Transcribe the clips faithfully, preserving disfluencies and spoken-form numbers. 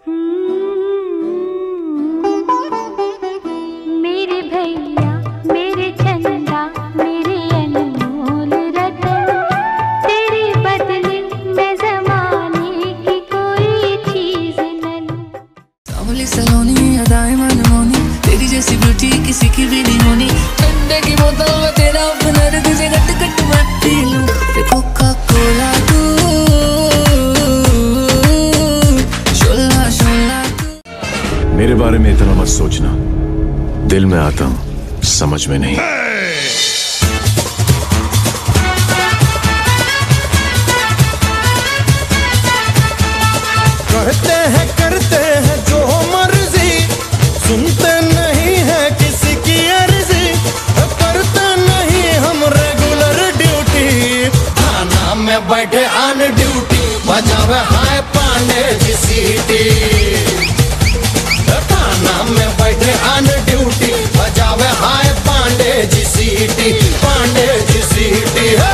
मेरे भैया मेरे चंदा मेरे अनमोल रतन, तेरे बदले मैं जमाने की कोई चीज न लूं। सावली सलोनी अदाएं मनमोनी, तेरी जैसी ब्यूटी किसी की भी नहीं होनी। ठंडे की बोतल में तेरा हुनर, तुझे गट गट मैं पी लूं। कोका कोला तू, शोला शोला तू। मेरे बारे में इतना मत सोचना, दिल में आता हूँ समझ में नहीं। कहते हैं करते हैं जो मर्जी, सुनते नहीं है किसी की अर्जी, करते नहीं हम रेगुलर ड्यूटी। थाना में बैठे ऑन ड्यूटी, बजावे हाय पांडे जी सीटी। थाना में बैठे ऑन ड्यूटी, बजावे हाय पांडे जी सीटी, पांडे जी सीटी है।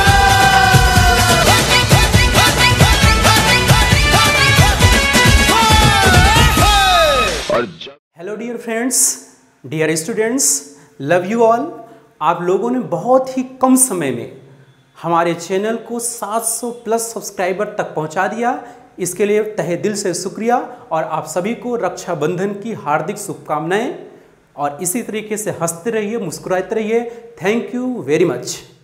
Hello dear friends, dear students, love you all. आप लोगों ने बहुत ही कम समय में हमारे चैनल को सात सौ प्लस सब्सक्राइबर तक पहुंचा दिया। इसके लिए तहे दिल से शुक्रिया और आप सभी को रक्षाबंधन की हार्दिक शुभकामनाएं। और इसी तरीके से हंसते रहिए, मुस्कुराते रहिए। Thank you very much.